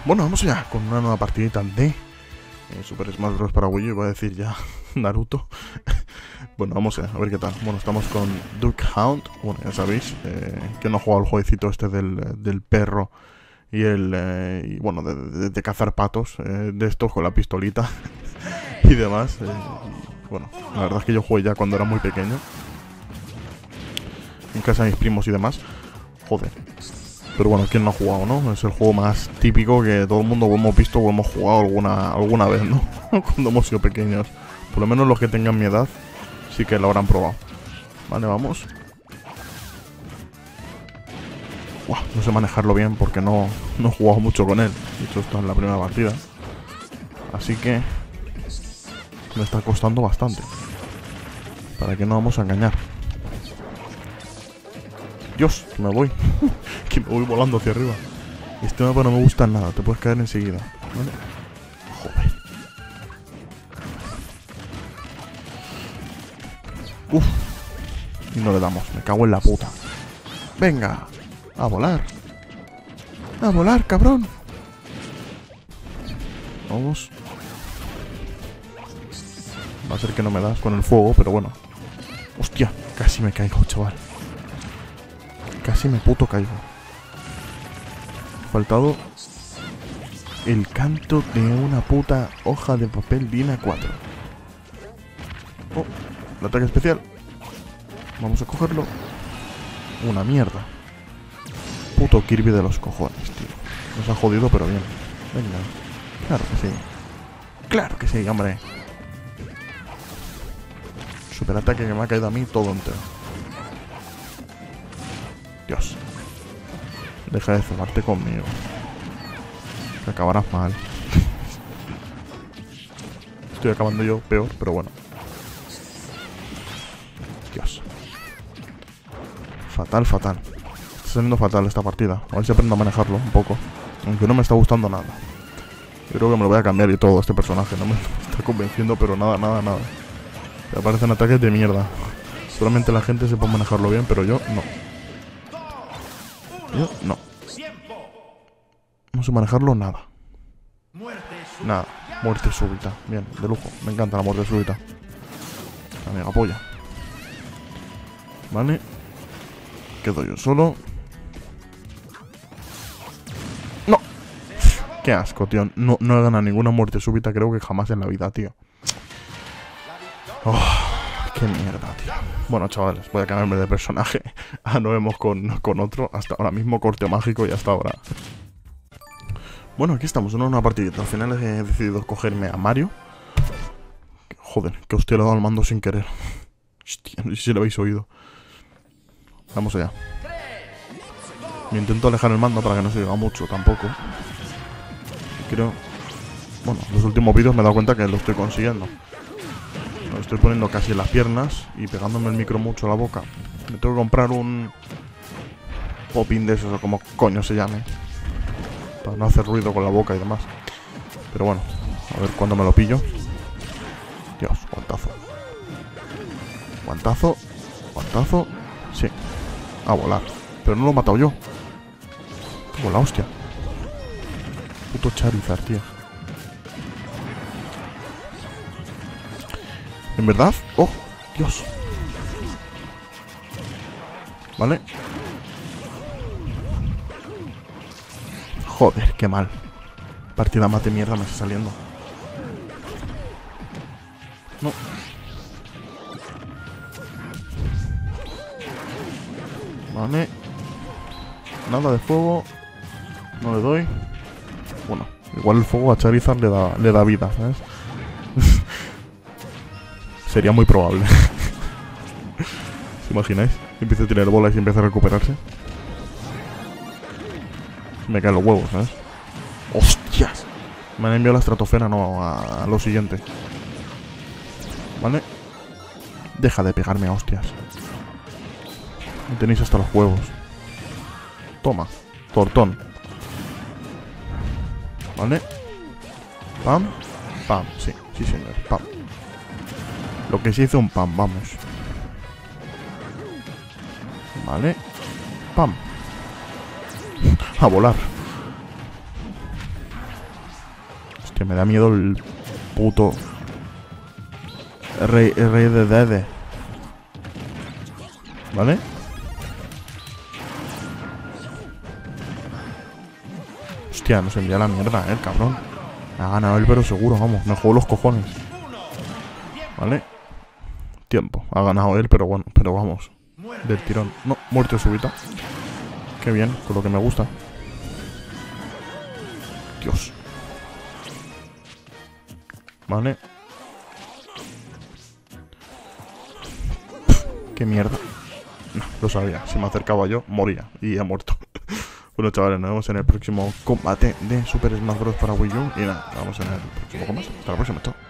Bueno, vamos allá con una nueva partidita de Super Smash Bros. Para Wii U, iba a decir ya Naruto. Bueno, vamos a ver qué tal. Bueno, estamos con Duck Hunt. Bueno, ya sabéis que no ha jugado el jueguecito este del perro y y bueno, de cazar patos, de estos con la pistolita y demás. Bueno, la verdad es que yo jugué ya cuando era muy pequeño, en casa de mis primos y demás. Joder. Pero bueno, ¿quién no ha jugado, no? Es el juego más típico que todo el mundo hemos visto o hemos jugado alguna vez, ¿no? Cuando hemos sido pequeños. Por lo menos los que tengan mi edad sí que lo habrán probado. Vale, vamos. Buah, no sé manejarlo bien porque no he jugado mucho con él. De hecho, esto es la primera partida. Así que me está costando bastante. Para que no vamos a engañar. Dios, que me voy. Que me voy volando hacia arriba. Este mapa no me gusta nada, te puedes caer enseguida. ¿Vale? Joder. Uf. Y no le damos, me cago en la puta. Venga, a volar. A volar, cabrón. Vamos. Va a ser que no me das con el fuego, pero bueno. Hostia, casi me caigo, chaval. Casi me puto caigo. Faltado el canto de una puta hoja de papel DIN A4. Oh, el ataque especial. Vamos a cogerlo. Una mierda. Puto Kirby de los cojones, tío. Nos ha jodido, pero bien. Venga. Claro que sí. Claro que sí, hombre. Super ataque que me ha caído a mí todo entero. Dios. Deja de cebarte conmigo. Que acabarás mal. Estoy acabando yo peor, pero bueno. Dios. Fatal, fatal. Está saliendo fatal esta partida. A ver si aprendo a manejarlo un poco. Aunque no me está gustando nada. Yo creo que me lo voy a cambiar y todo este personaje. No me está convenciendo, pero nada, nada, nada. Me aparecen ataques de mierda. Solamente la gente sepa manejarlo bien, pero yo no. Yo no. No sé manejarlo nada. Nada. Muerte súbita. Bien, de lujo. Me encanta la muerte súbita. La mega polla. Vale. Quedo yo solo. ¡No! Qué asco, tío. No he ganado ninguna muerte súbita, creo que jamás en la vida, tío. Oh, qué mierda, tío. Bueno, chavales, voy a cambiarme de personaje. Nos vemos con otro. Hasta ahora mismo, corte mágico y hasta ahora. Bueno, aquí estamos en una partidita. Al final he decidido cogerme a Mario. Joder, que hostia le he dado al mando sin querer. Hostia, no sé si lo habéis oído. Vamos allá. Me intento alejar el mando para que no se lleva mucho tampoco. Creo... Bueno, en los últimos vídeos me he dado cuenta que lo estoy consiguiendo. Lo estoy poniendo casi en las piernas y pegándome el micro mucho a la boca. Me tengo que comprar un popping de esos o como coño se llame. Para no hacer ruido con la boca y demás. Pero bueno, a ver cuándo me lo pillo. Dios, guantazo. Guantazo. Guantazo. Sí. A volar. Pero no lo he matado yo. Como la hostia. Puto Charizard, tío. ¿En verdad? ¡Oh! ¡Dios! Vale. Joder, qué mal. Partida más de mierda me está saliendo. No. Vale. Nada de fuego. No le doy. Bueno, igual el fuego a Charizard le da vida, ¿sabes? Sería muy probable. ¿Os imagináis? Empieza a tirar bolas y empieza a recuperarse. Me caen los huevos, ¿sabes? ¡Hostias! Me han enviado la estratosfera, no, a lo siguiente. ¿Vale? Deja de pegarme a hostias. Me tenéis hasta los huevos. Toma, tortón. ¿Vale? Pam, pam, sí, sí señor, pam. Lo que se hizo un pam, vamos. Vale. Pam. A volar. Que me da miedo el puto rey de Dede. ¿Vale? Hostia, nos envía la mierda, el cabrón. Ha ganado él, pero seguro, vamos. Me juego los cojones. ¿Vale? Tiempo. Ha ganado él, pero bueno, pero vamos. Del tirón. No, muerte súbita. Qué bien, con lo que me gusta. Dios. Vale. Qué mierda. No, lo sabía. Si me acercaba yo, moría. Y he muerto. Bueno, chavales, nos vemos en el próximo combate de Super Smash Bros. Para Wii U. Y nada, nos vemos en el próximo combate. Hasta la próxima, chao.